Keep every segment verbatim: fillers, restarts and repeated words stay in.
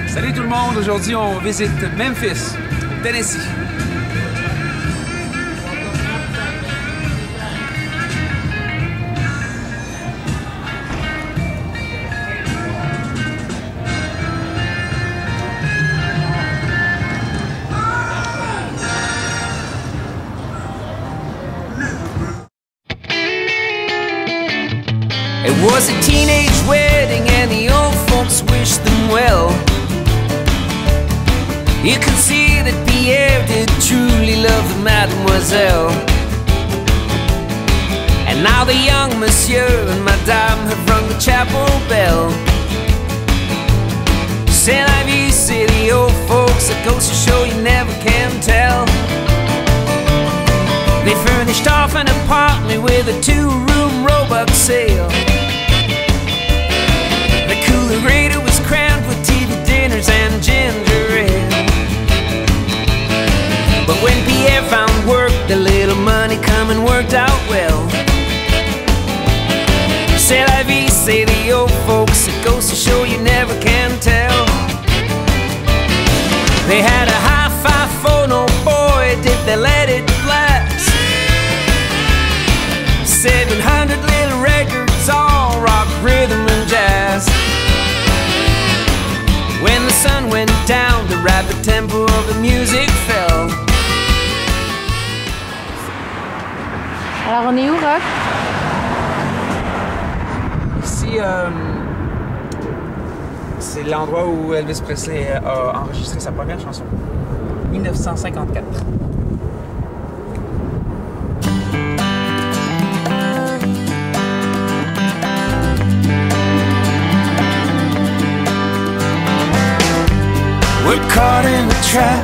Salut tout le monde, aujourd'hui on visite Memphis, Tennessee. It was a teenage wedding and the old folks wished them well. You could see that Pierre did truly love the mademoiselle. And now the young monsieur and madame have rung the chapel bell. C'est la vie, say the old folks, it goes to show you never can tell. They furnished off an apartment with a two-room Roebuck sale. The coolerator was crammed with T V dinners and ginger ale. But when Pierre found work, the little money coming worked out well. C'est la vie, say the old folks, it goes to show you never can tell. They had a hi-fi phone, oh boy, did they let it blast. Seven hundred little records, all rock, rhythm and jazz. When the sun went down, the rapid tempo of the music fell. Alors on est où, Rock? Ici, euh, c'est l'endroit où Elvis Presley a enregistré sa première chanson, mille neuf cent cinquante-quatre. We're caught in a trap.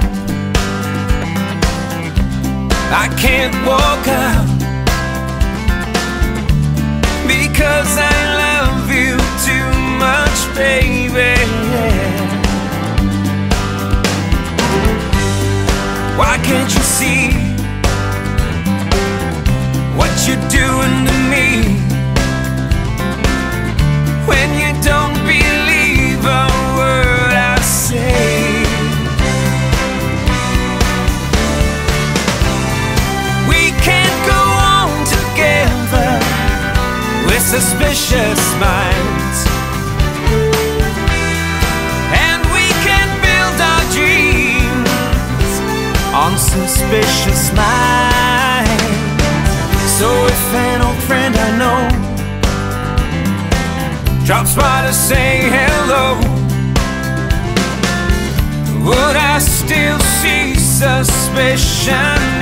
I can't walk out because I love you too much, baby. Why can't you see what you're doing to me when you don't believe a word I say? Suspicious minds, and we can build our dreams on suspicious minds. So if an old friend I know drops by to say hello, would I still see suspicion?